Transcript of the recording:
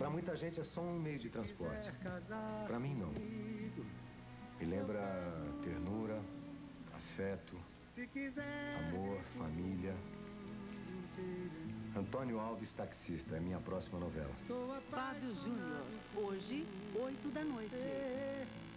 Para muita gente é só um meio de transporte. Para mim, não. Me lembra ternura, afeto, amor, família. Antônio Alves, Taxista, é minha próxima novela. Fábio Júnior, hoje, 8 da noite.